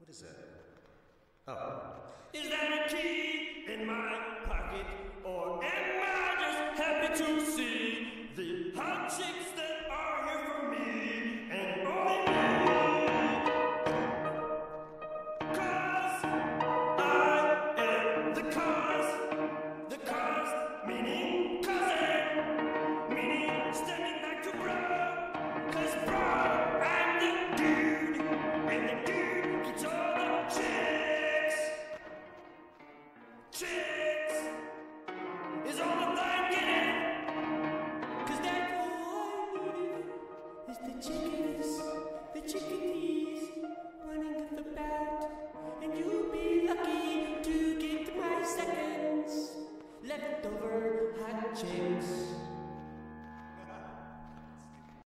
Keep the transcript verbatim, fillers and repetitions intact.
What is that? Oh. Is that a key in my pocket, or am I just happy to see the hot chicks that are here for me and only me? Cause I am the cause, the cause meaning cousin, meaning stepping back to bro, cause bro, I'm the dude, and the dude gets all the chicks. Chicks is all that I'm getting, cause that's all I need is the chickies, the chickadees running at the bat, and you'll be lucky to get my seconds leftover hot chicks.